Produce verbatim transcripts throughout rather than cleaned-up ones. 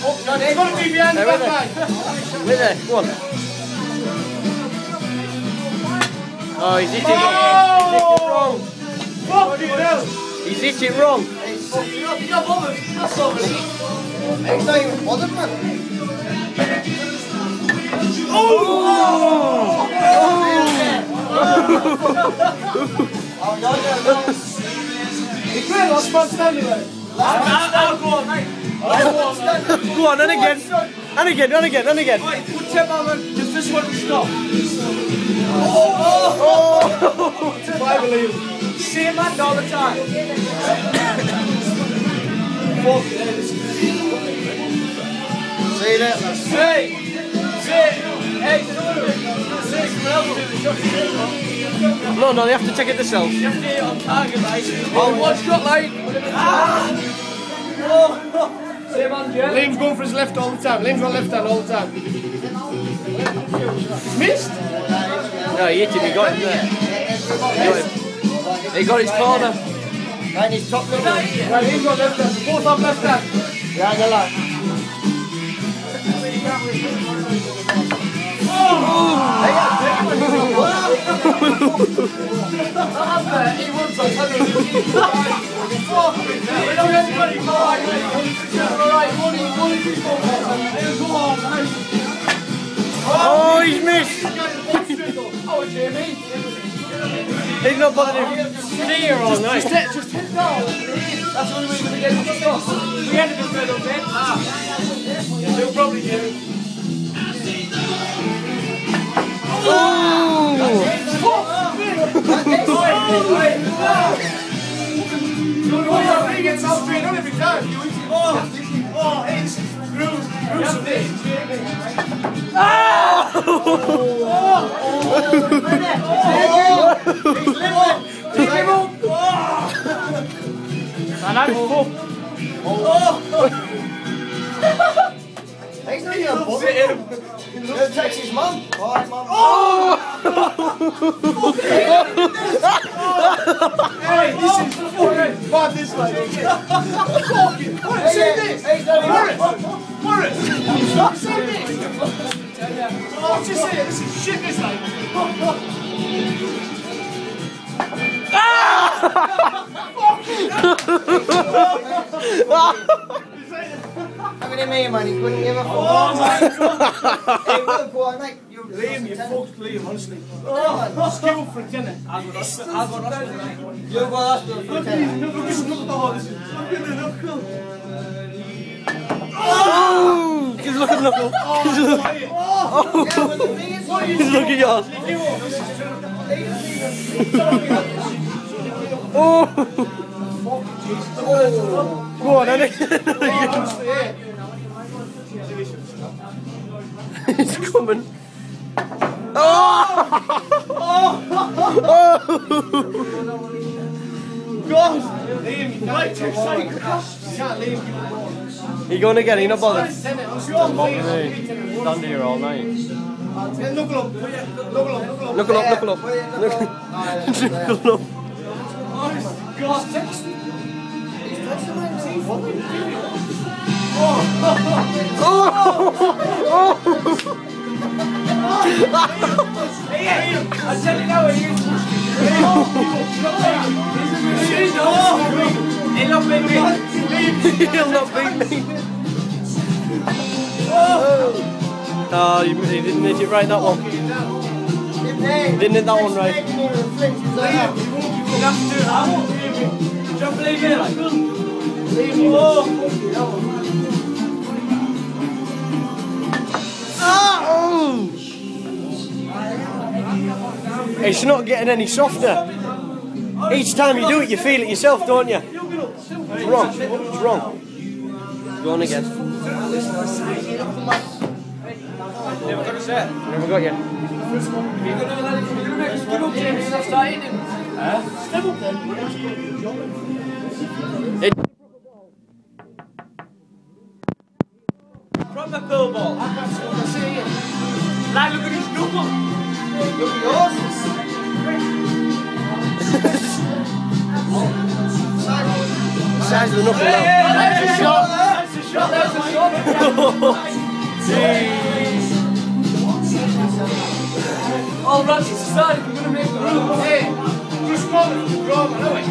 It's got to be behind the back line. Wait there, go on. Oh, he's hit it wrong. Fucking hell. He's hit it wrong. He's not bothered. He's not bothered. He's not even bothered, man. Oh! It's great, last man standing there. I'll go on, mate. Go on, and again. And again, and again, and again. Right, put ten man, just this one will stop. Oh! I believe. Same man all the time. Fuck this. See that? Hey! Say, hey, say someone else do the shot. No, no, they have to take it themselves. You have to hit it on target, right? Oh, one shot, like. Ah! Oh! Same man, Jen. Liam's going for his left all the time. Liam's got left hand all the time. He's missed. No, he hit him, he got him there. He got him. He got his corner. And he's top middle. Right, Liam's got left hand. Both have left hand. Yeah, the line. Oh, he's missed. Oh, Jamie. He's not bothered him. Stay here all night. Just hit, just hit down. That's the only way you're going to get it across. We had to do it, okay? Ah. They'll probably do it. Oh! He gets off straight on every time. Oh, oh, it's Bruce. Bruce of this. Ah! And I'm full. He's not even bothered. He'll text his mum. Alright, mum. Oh! Hey, this is fucking bad, this way. Fucking, Morris, see this? Morris, Morris, see this? Oh, just say it, this is shit, this way. Look at him, man. He couldn't give a fuck. Oh my god. Hey, what go on, mate? You Liam, you fucked Liam, honestly. Oh, Skill for a tenner. I'll go hospital. I'll go hospital. you go hospital for a Look at tenner. his knuckle, look at his knuckle, oh, this is, look at the knuckle. Oh! He's looking at knuckle. Oh, quiet. Yeah, but the thing is, He's looking at yours. Oh! Go on, Eddie. He's coming. Oh! God! Liam, you're right too excited. You can't leave. You going again? You're not bothered? Stand here all night. Knuckle up, knuckle up, knuckle up. Knuckle up, knuckle up. Knuckle up. God, text me. Hey, Ian, I'll tell you now, Ian. He'll not beat me. He'll not beat me. Oh, he, he didn't hit it right, that one. He didn't hit that one right. You have to do it. I won't believe it. Do you not believe it? I couldn't. Believe me. Oh. It's not getting any softer. Each time you do it, you feel it yourself, don't you? It's wrong. It's wrong. Go on again. Never got a set. Never got you. You're going to make us give up, James, and start hitting him. Huh? Step up then. It From the pill ball. I can't see it. Like, look at his knuckle. Look at yours. size of the knuckle now. That's a shot. That's a shot. That's a shot. Oh, Rats, it's decided we're going to make the rules. Hey, just call it the draw, man, anyway.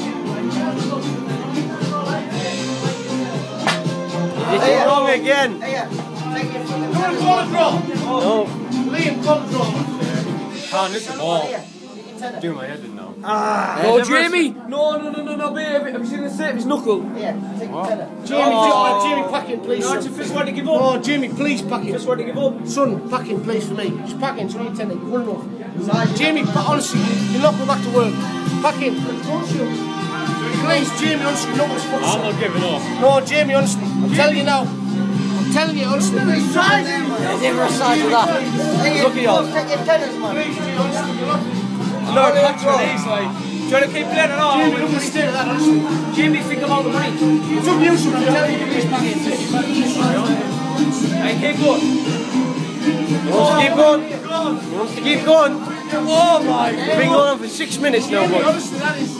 It's wrong again. Hey, yeah. Take your fucking You want to call a draw? No. Liam, call a draw. Can't miss the ball. Do my head in now. Ah. Oh, Jamie! No, no, no, no, no, babe. Have you seen the state of his knuckle? Yeah, take your tenner. Jamie, Oh. oh. Jamie, pack in, please. No, son. it's your first one to give up. Oh, Jamie, please pack in. First one to give up. Son, pack in, please, for me. Just pack in, so you ten, you've won enough. Jamie, pa honestly, you're not going back to work. Pack in. Please, Jamie, honestly, no one's fucked. I'm not giving up. No, Jamie, honestly, I'm telling you now. I'm telling you, honestly. Please, size. There's never a size of that. Look at yours. Take your tenners, man. Jamie, honestly, you're not. No, catch release, like. Do you want to keep playing or not? Jamie, look at the state of that, honestly. Jamie, think about the money. It's up to you, son, I'm telling you, please pack in. Hey, keep going. He wants to keep going. He wants to keep going. Oh my We've been going on for six minutes now, Jamie, boys. honestly, that is.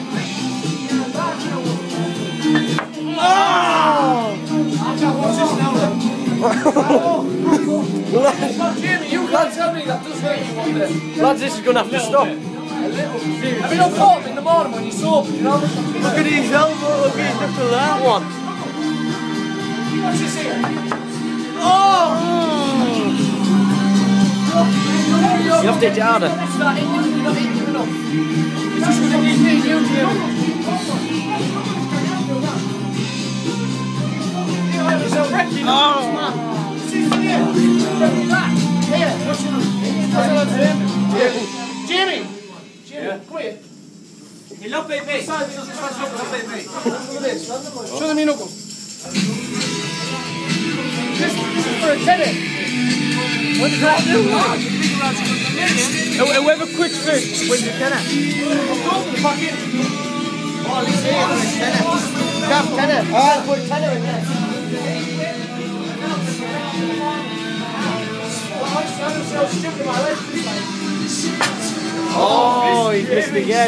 What's this now, then? Jamie, you can't tell me that doesn't make you want it. Lads, this is going to have to stop. I mean, I thought in the morning when you saw me, you know? Look at his elbow, look at his knuckle, that one. What's this here? You have to hit it harder. It's not in you, you're not in you enough. It's just because he's being you, Jamie. It's a wrecking. Oh, man. See, here. Here, what's your name? Jamie. Jamie, come here. You love baby. Show Show them your knuckle. This, this is for a tenner. What does that do? Whoever quits first wins the tenner. Oh, leave it here for a tenner. Grab tenner. I'll put tenner in there. Oh, he's missed again.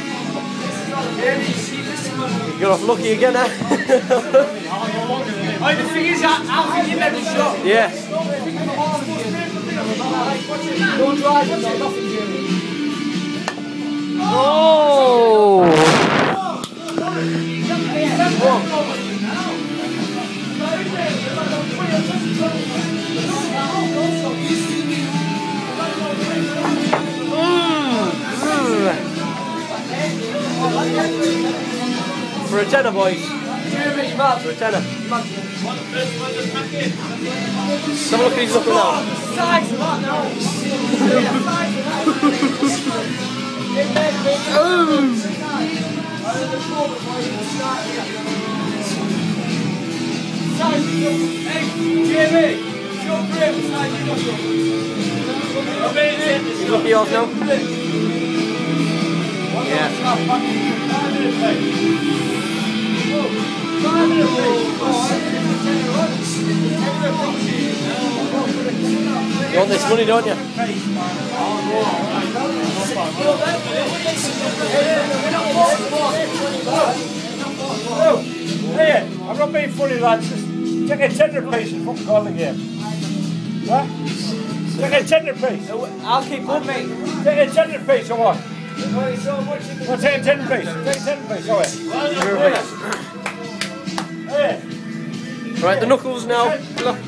You got off lucky again, eh? Oh, the thing is, how can you never shot? Yeah. Don't drive, it's nothing, Jamie. Oh! For a tenner, boys. For a tenner. Have a look at his knuckle now. You look at yours now? Yeah. You want this money, don't you? Oh, hey, I'm not being funny, lads. Just take a tender piece and fucking call the game. Huh? Take a tender piece. I'll keep up, mate. Take a tender piece or what? Well, take a tender piece. Take a tender piece, go ahead. Hey. Right, the knuckles now. Look.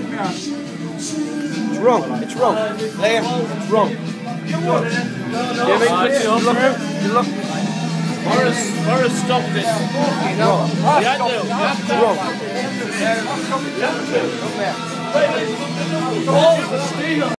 It's wrong. It's wrong. There. It's wrong. Jimmy, good look. Good luck. Morris, Morris, stop this. Wrong. You have to. You have to. Wrong. You have to.